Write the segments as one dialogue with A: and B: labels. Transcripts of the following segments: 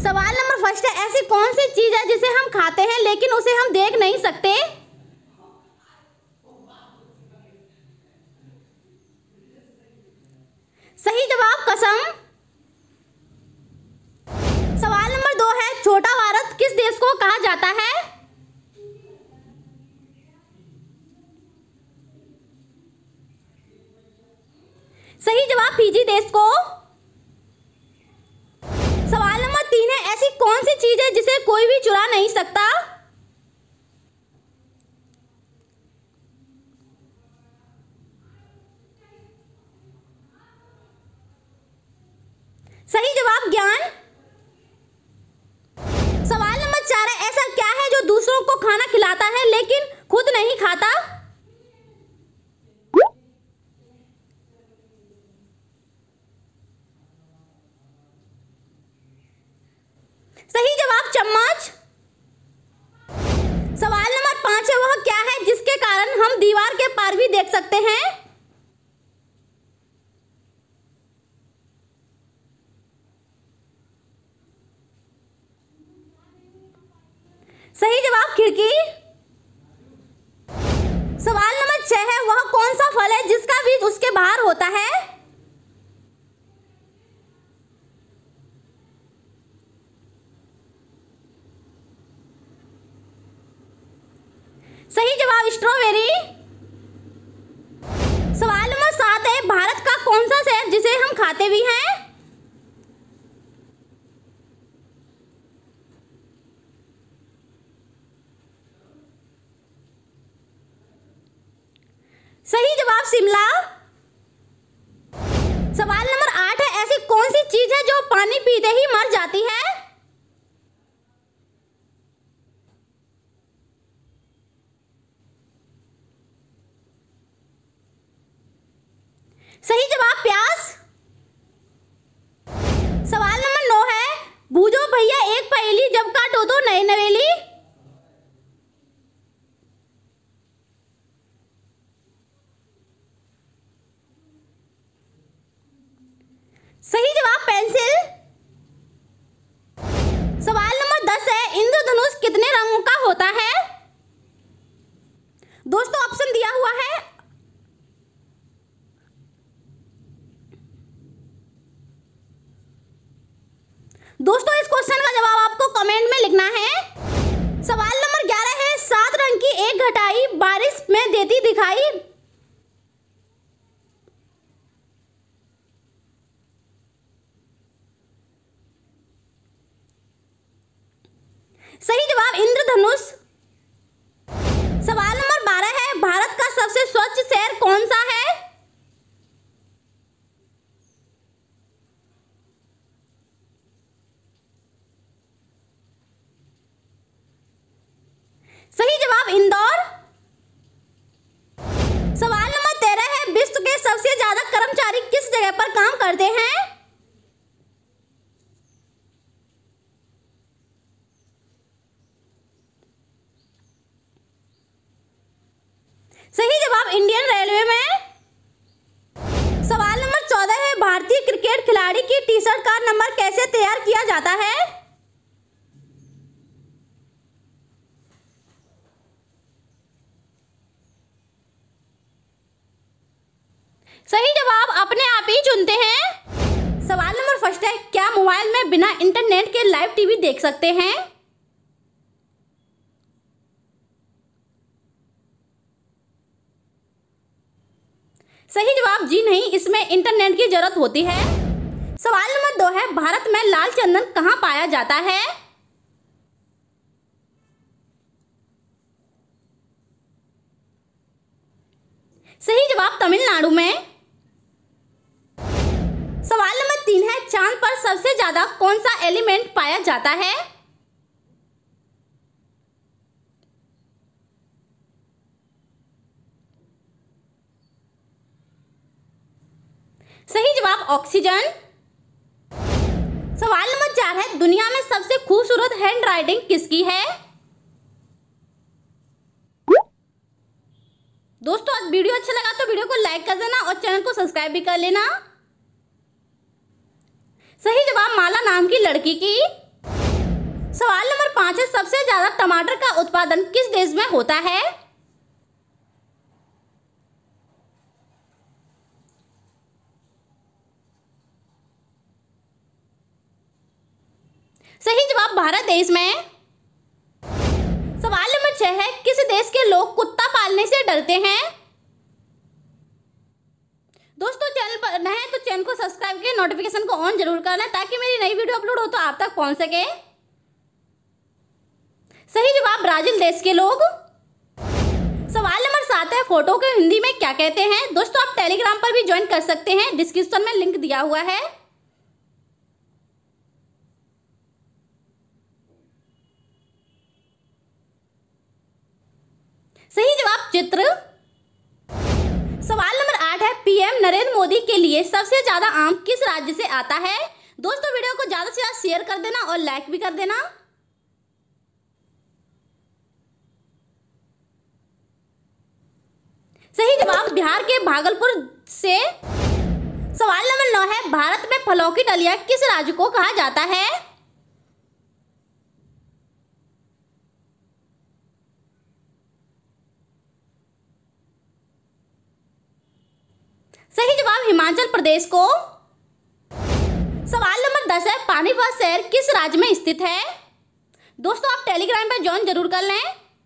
A: सवाल number first है, ऐसी कौन सी चीज है जिसे हम खाते हैं लेकिन उसे हम देख नहीं सकते? सही जवाब कसम। सवाल नंबर 2 है, छोटा भारत किस देश को कहा जाता है? सही जवाब फिजी देश को। सवाल नंबर 3 है, ऐसी कौन सी चीज है जिसे कोई भी चुरा नहीं सकता? सही जवाब ज्ञान। सवाल नंबर 4 है, ऐसा क्या है जो दूसरों को खाना खिलाता है लेकिन खुद नहीं खाता? सही जवाब चम्मच। सवाल नंबर 5 है, वह क्या है जिसके कारण हम दीवार के पार भी देख सकते हैं? सही जवाब खिड़की। सवाल नंबर 6 है, वह कौन सा फल है जिसका बीज उसके बाहर होता है? सही जवाब स्ट्रॉबेरी। सवाल नंबर 7 है, भारत का कौन सा शहर जिसे हम खाते भी हैं? सही जवाब शिमला। सवाल नंबर 8 है, ऐसी कौन सी चीज है जो पानी पीते ही मर जाती है? सही जवाब प्यास। सवाल नंबर 9 है, बूझो भैया एक पहेली जब काटो तो नई नवेली। सही जवाब पेंसिल। सवाल नंबर 10 है, इंद्रधनुष कितने रंगों का होता है? दोस्तों ऑप्शन दिया हुआ है, दोस्तों इस क्वेश्चन का जवाब आपको कमेंट में लिखना है। सवाल नंबर 11 है, 7 रंग की एक घटाई बारिश में देती दिखाई। सही जवाब इंद्रधनुष। सवाल नंबर 12 है, भारत का सबसे स्वच्छ शहर कौन सा है? सही जवाब इंदौर। सवाल नंबर 13 है, विश्व के सबसे ज्यादा कर्मचारी किस जगह पर काम करते हैं? सही जवाब इंडियन रेलवे में। सवाल नंबर 14 है, भारतीय क्रिकेट खिलाड़ी की टी शर्ट का नंबर कैसे तैयार किया जाता है? सही जवाब अपने आप ही चुनते हैं। सवाल नंबर फर्स्ट है, क्या मोबाइल में बिना इंटरनेट के लाइव टीवी देख सकते हैं? सही जवाब जी नहीं, इसमें इंटरनेट की जरूरत होती है। सवाल नंबर 2 है, भारत में लाल चंदन कहाँ पाया जाता है? सही जवाब तमिलनाडु में। सवाल नंबर 3 है, चांद पर सबसे ज्यादा कौन सा एलिमेंट पाया जाता है? सही जवाब ऑक्सीजन। सवाल नंबर 4 है, दुनिया में सबसे खूबसूरत हैंड राइटिंग किसकी है? दोस्तों आज वीडियो अच्छा लगा तो वीडियो को लाइक कर देना और चैनल को सब्सक्राइब भी कर लेना। सही जवाब माला नाम की लड़की की। सवाल नंबर 5 है, सबसे ज्यादा टमाटर का उत्पादन किस देश में होता है? सही जवाब भारत देश में। सवाल नंबर 6 है, किस देश के लोग कुत्ता पालने से डरते हैं? दोस्तों चैनल पर नए हैं तो चैनल को सब्सक्राइब करके नोटिफिकेशन को ऑन जरूर करना ताकि मेरी नई वीडियो अपलोड हो तो आप तक पहुंच सके। सही जवाब ब्राजील देश के लोग। सवाल नंबर 7 है, फोटो को हिंदी में क्या कहते हैं? दोस्तों आप टेलीग्राम पर भी ज्वाइन कर सकते हैं, डिस्क्रिप्शन में लिंक दिया हुआ है। सही जवाब चित्र। सवाल नंबर 8 है, पीएम नरेंद्र मोदी के लिए सबसे ज्यादा आम किस राज्य से आता है? दोस्तों वीडियो को ज्यादा से ज्यादा शेयर कर देना और लाइक भी कर देना। सही जवाब बिहार के भागलपुर से। सवाल नंबर 9 है, भारत में फलों की डलिया किस राज्य को कहा जाता है? सही जवाब हिमाचल प्रदेश को। सवाल नंबर 10 है, पानीपत शहर किस राज्य में स्थित है? दोस्तों आप टेलीग्राम पर ज्वाइन जरूर कर लें।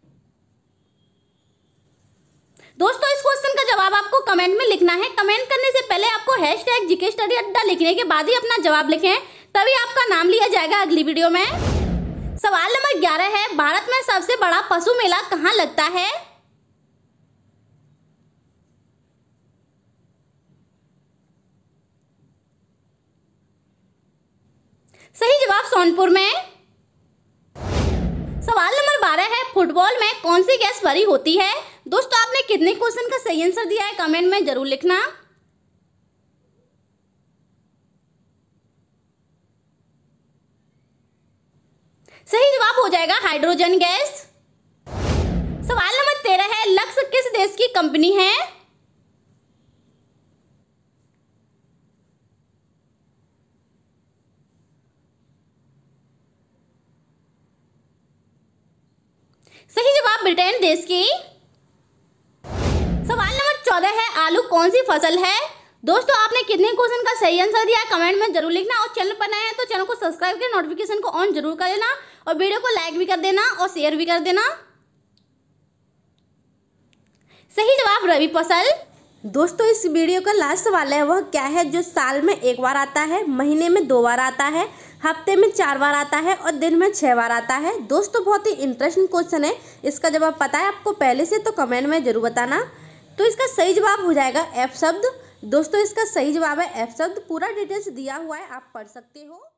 A: दोस्तों इस क्वेश्चन का जवाब आपको कमेंट में लिखना है। कमेंट करने से पहले आपको #GK स्टडी अड्डा लिखने के बाद ही अपना जवाब लिखें, तभी आपका नाम लिया जाएगा अगली वीडियो में। सवाल नंबर 11 है, भारत में सबसे बड़ा पशु मेला कहाँ लगता है? सही जवाब सोनपुर में। सवाल नंबर 12 है, फुटबॉल में कौन सी गैस भरी होती है? दोस्तों आपने कितने क्वेश्चन का सही आंसर दिया है कमेंट में जरूर लिखना। सही जवाब हो जाएगा हाइड्रोजन गैस। सवाल नंबर 13 है, लक्स किस देश की कंपनी है? सही जवाब ब्रिटेन देश की। सवाल नंबर 14 है, आलू कौन सी फसल है? दोस्तों आपने कितने क्वेश्चन का सही आंसर दिया है कमेंट में जरूर लिखना और चैनल पर नए हैं तो चैनल को सब्सक्राइब करके नोटिफिकेशन को ऑन जरूर कर देना और वीडियो को लाइक भी कर देना और शेयर भी कर देना। सही जवाब रबी फसल।
B: दोस्तों इस वीडियो का लास्ट सवाल है, वह क्या है जो साल में 1 बार आता है, महीने में 2 बार आता है, हफ्ते में 4 बार आता है और दिन में 6 बार आता है? दोस्तों बहुत ही इंटरेस्टिंग क्वेश्चन है। इसका जवाब पता है आपको पहले से तो कमेंट में जरूर बताना। तो इसका सही जवाब हो जाएगा F शब्द। दोस्तों इसका सही जवाब है F शब्द। पूरा डिटेल्स दिया हुआ है, आप पढ़ सकते हो।